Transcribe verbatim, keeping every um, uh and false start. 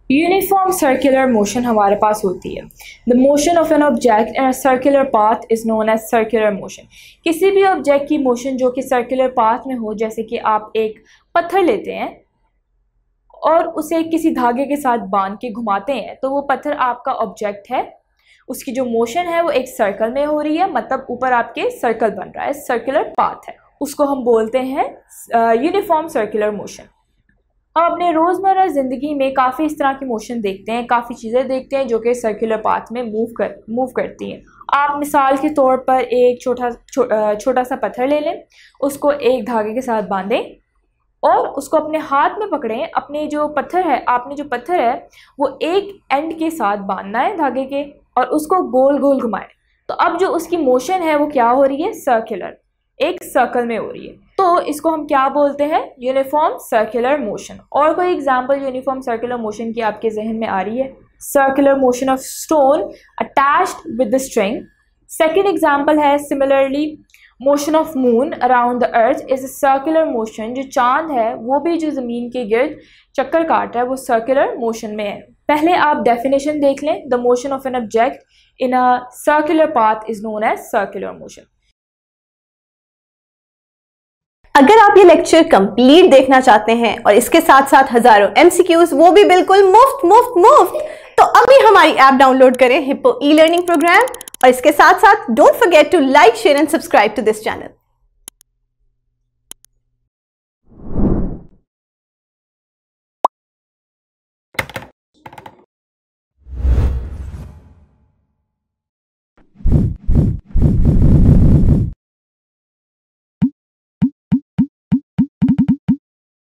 Uniform circular motion हमारे पास होती है। The motion of an object in a circular path is known as circular motion. किसी भी ऑब्जेक्ट की मोशन जो कि सर्कुलर पाथ में हो, जैसे कि आप एक पत्थर लेते हैं और उसे किसी धागे के साथ बांध के घुमाते हैं, तो वो पत्थर आपका ऑब्जेक्ट है, उसकी जो मोशन है वो एक सर्कल में हो रही है, मतलब ऊपर आपके सर्कल बन रहा है, सर्कुलर पाथ है, उसको हम बोलते हैं यूनिफॉर्म सर्कुलर मोशन। हम अपने रोज़मर्रा ज़िंदगी में काफ़ी इस तरह की मोशन देखते हैं, काफ़ी चीज़ें देखते हैं जो कि सर्कुलर पाथ में मूव कर मूव करती हैं। आप मिसाल के तौर पर एक छोटा छो, छोटा सा पत्थर ले लें, उसको एक धागे के साथ बांधें और उसको अपने हाथ में पकड़ें। अपने जो पत्थर है आपने जो पत्थर है वो एक एंड के साथ बांधना है धागे के, और उसको गोल गोल घुमाएं। तो अब जो उसकी मोशन है वो क्या हो रही है, सर्कुलर, एक सर्कल में हो रही है। तो इसको हम क्या बोलते हैं, यूनिफॉर्म सर्कुलर मोशन। और कोई एग्जांपल यूनिफॉर्म सर्कुलर मोशन की आपके जहन में आ रही है? Circular motion of stone attached with the string. Second example है similarly motion of moon around the earth is a circular motion. जो चांद है वो भी जो ज़मीन के गिर्द चक्कर काट रहा है वो सर्कुलर मोशन में है। पहले आप डेफिनेशन देख लें। The motion of an object in a circular path is known as circular motion. अगर आप ये लेक्चर कंप्लीट देखना चाहते हैं और इसके साथ साथ हजारों एमसीक्यूज, वो भी बिल्कुल मुफ्त मुफ्त मुफ्त, तो अभी हमारी ऐप डाउनलोड करें, हिप्पो ई लर्निंग प्रोग्राम, और इसके साथ साथ don't forget to like, share and subscribe to this channel.